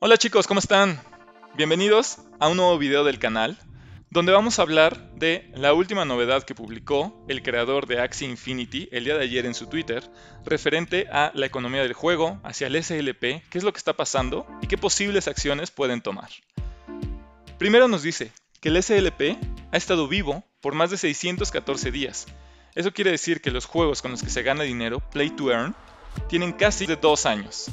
Hola chicos, ¿cómo están? Bienvenidos a un nuevo video del canal, donde vamos a hablar de la última novedad que publicó el creador de Axie Infinity el día de ayer en su Twitter, referente a la economía del juego, hacia el SLP, qué es lo que está pasando y qué posibles acciones pueden tomar. Primero nos dice que el SLP ha estado vivo por más de 614 días. Eso quiere decir que los juegos con los que se gana dinero, Play to Earn, tienen casi de 2 años.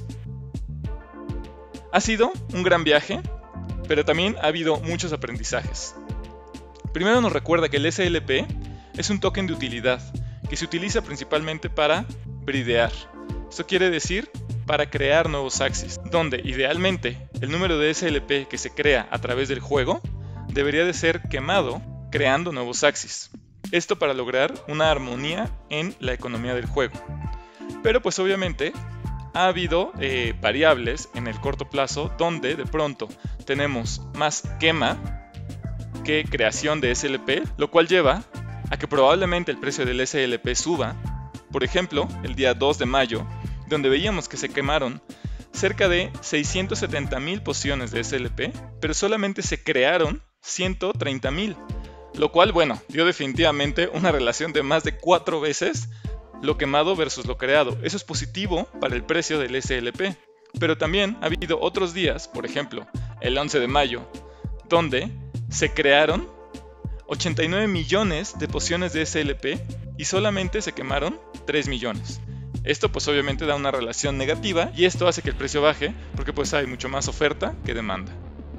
Ha sido un gran viaje, pero también ha habido muchos aprendizajes. Primero nos recuerda que el SLP es un token de utilidad que se utiliza principalmente para bridear. Esto quiere decir para crear nuevos Axies, donde idealmente el número de SLP que se crea a través del juego debería de ser quemado creando nuevos Axies. Esto para lograr una armonía en la economía del juego. Pero pues obviamente ha habido variables en el corto plazo donde de pronto tenemos más quema que creación de SLP, lo cual lleva a que probablemente el precio del SLP suba. Por ejemplo, el día 2 de mayo, donde veíamos que se quemaron cerca de 670,000 pociones de SLP, pero solamente se crearon 130,000, lo cual, bueno, dio definitivamente una relación de más de 4 veces lo quemado versus lo creado. Eso es positivo para el precio del SLP. Pero también ha habido otros días, por ejemplo, el 11 de mayo, donde se crearon 89 millones de pociones de SLP y solamente se quemaron 3 millones. Esto pues obviamente da una relación negativa y esto hace que el precio baje porque pues hay mucho más oferta que demanda.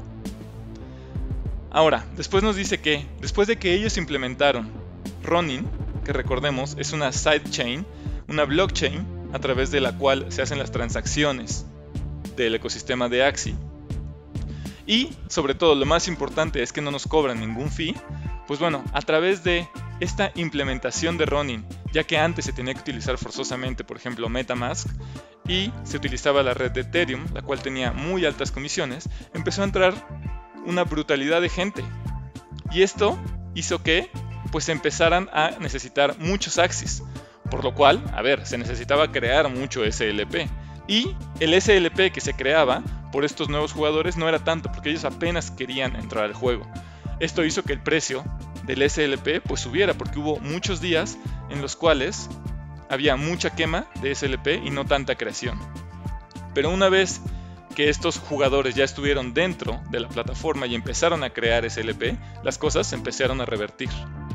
Ahora, después nos dice que después de que ellos implementaron Ronin, que recordemos es una sidechain, una blockchain a través de la cual se hacen las transacciones del ecosistema de Axie. Y sobre todo lo más importante es que no nos cobran ningún fee. Pues bueno, a través de esta implementación de Ronin, ya que antes se tenía que utilizar forzosamente, por ejemplo, MetaMask, y se utilizaba la red de Ethereum, la cual tenía muy altas comisiones, empezó a entrar una brutalidad de gente. Y esto hizo que pues empezaran a necesitar muchos Axies, por lo cual, se necesitaba crear mucho SLP. Y el SLP que se creaba por estos nuevos jugadores no era tanto, porque ellos apenas querían entrar al juego. Esto hizo que el precio del SLP pues subiera, porque hubo muchos días en los cuales había mucha quema de SLP y no tanta creación. Pero una vez que estos jugadores ya estuvieron dentro de la plataforma y empezaron a crear SLP, las cosas se empezaron a revertir.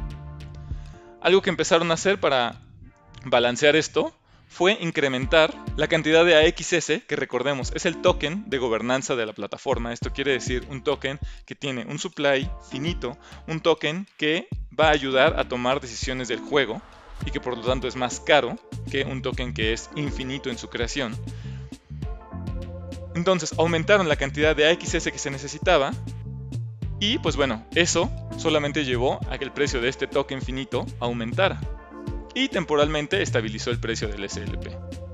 Algo que empezaron a hacer para balancear esto fue incrementar la cantidad de AXS, que recordemos es el token de gobernanza de la plataforma. Esto quiere decir un token que tiene un supply finito, un token que va a ayudar a tomar decisiones del juego y que por lo tanto es más caro que un token que es infinito en su creación. Entonces aumentaron la cantidad de AXS que se necesitaba y pues bueno, eso solamente llevó a que el precio de este token finito aumentara y temporalmente estabilizó el precio del SLP.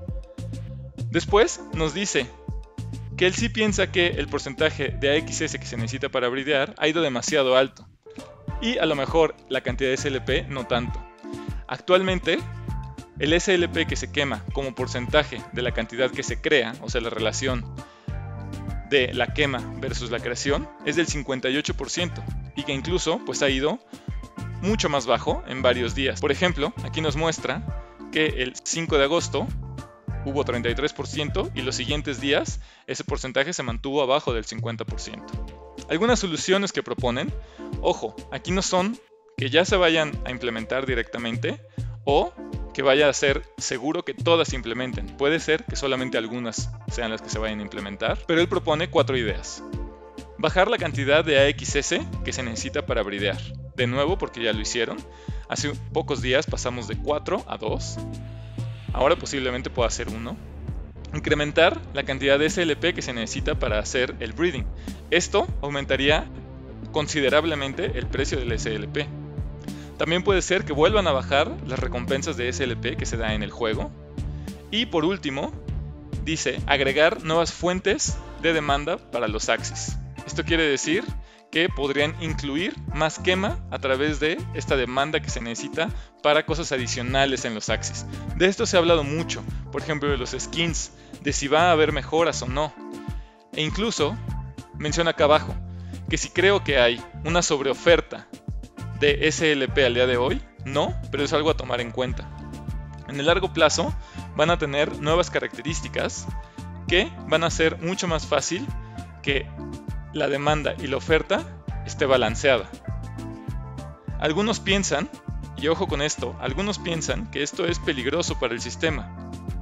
Después nos dice que él sí piensa que el porcentaje de AXS que se necesita para bridear ha ido demasiado alto y a lo mejor la cantidad de SLP no tanto. Actualmente el SLP que se quema como porcentaje de la cantidad que se crea, o sea la relación de la quema versus la creación, es del 58% y que incluso pues ha ido mucho más bajo en varios días. Por ejemplo, aquí nos muestra que el 5 de agosto hubo 33% y los siguientes días ese porcentaje se mantuvo abajo del 50%. Algunas soluciones que proponen, ojo, aquí no son que ya se vayan a implementar directamente o que vaya a ser seguro que todas se implementen. Puede ser que solamente algunas sean las que se vayan a implementar, pero él propone 4 ideas. Bajar la cantidad de AXS que se necesita para bridear. De nuevo, porque ya lo hicieron. Hace pocos días pasamos de 4 a 2. Ahora posiblemente pueda ser 1. Incrementar la cantidad de SLP que se necesita para hacer el breeding. Esto aumentaría considerablemente el precio del SLP. También puede ser que vuelvan a bajar las recompensas de SLP que se da en el juego. Y por último, dice agregar nuevas fuentes de demanda para los Axies. Esto quiere decir que podrían incluir más quema a través de esta demanda que se necesita para cosas adicionales en los Axies. De esto se ha hablado mucho, por ejemplo de los skins, de si va a haber mejoras o no. E incluso menciona acá abajo que si creo que hay una sobreoferta de SLP al día de hoy, no, pero es algo a tomar en cuenta. En el largo plazo van a tener nuevas características que van a hacer mucho más fácil que la demanda y la oferta esté balanceada. Algunos piensan, y ojo con esto, algunos piensan que esto es peligroso para el sistema,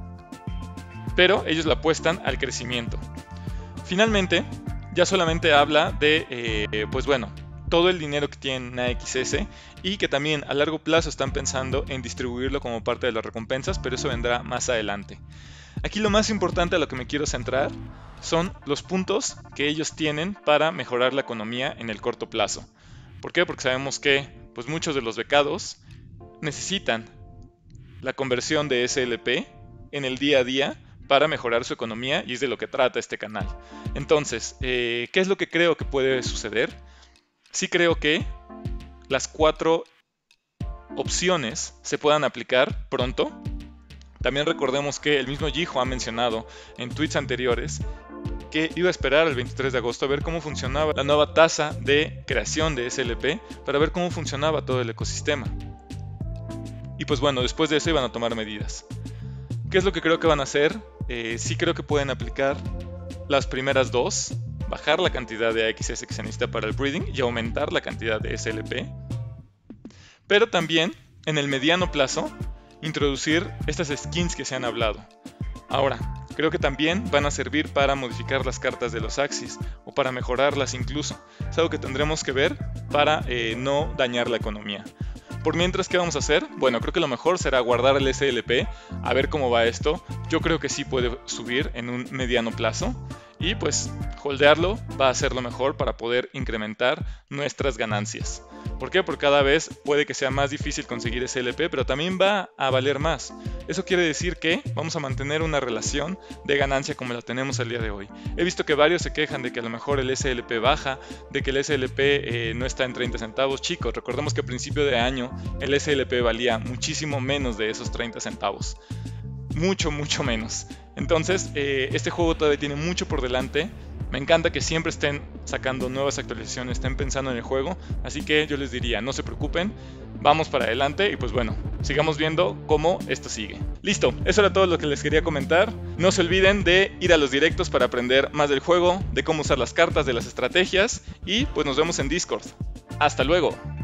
pero ellos le apuestan al crecimiento. Finalmente, ya solamente habla de, pues bueno, todo el dinero que tienen AXS y que también a largo plazo están pensando en distribuirlo como parte de las recompensas, pero eso vendrá más adelante. Aquí lo más importante a lo que me quiero centrar son los puntos que ellos tienen para mejorar la economía en el corto plazo. ¿Por qué? Porque sabemos que pues muchos de los becados necesitan la conversión de SLP en el día a día para mejorar su economía y es de lo que trata este canal. Entonces, ¿qué es lo que creo que puede suceder? Sí creo que las 4 opciones se puedan aplicar pronto. También recordemos que el mismo Jiho ha mencionado en tweets anteriores que iba a esperar el 23 de agosto a ver cómo funcionaba la nueva tasa de creación de SLP para ver cómo funcionaba todo el ecosistema. Y pues bueno, después de eso iban a tomar medidas. ¿Qué es lo que creo que van a hacer? Sí creo que pueden aplicar las primeras 2, bajar la cantidad de AXS que se necesita para el breeding y aumentar la cantidad de SLP. Pero también, en el mediano plazo, introducir estas skins que se han hablado. Ahora, creo que también van a servir para modificar las cartas de los Axis o para mejorarlas incluso. Es algo que tendremos que ver para no dañar la economía. Por mientras, ¿qué vamos a hacer? Bueno, creo que lo mejor será guardar el SLP, a ver cómo va esto. Yo creo que sí puede subir en un mediano plazo. Y pues, holdearlo va a ser lo mejor para poder incrementar nuestras ganancias. ¿Por qué? Porque cada vez puede que sea más difícil conseguir SLP, pero también va a valer más. Eso quiere decir que vamos a mantener una relación de ganancia como la tenemos el día de hoy. He visto que varios se quejan de que a lo mejor el SLP baja, de que el SLP no está en 30 centavos. Chicos, recordemos que a principio de año el SLP valía muchísimo menos de esos 30 centavos. Mucho menos. Entonces, este juego todavía tiene mucho por delante. Me encanta que siempre estén sacando nuevas actualizaciones, estén pensando en el juego. Así que yo les diría, no se preocupen, vamos para adelante y pues bueno, sigamos viendo cómo esto sigue. Listo, eso era todo lo que les quería comentar. No se olviden de ir a los directos para aprender más del juego, de cómo usar las cartas, de las estrategias y pues nos vemos en Discord. ¡Hasta luego!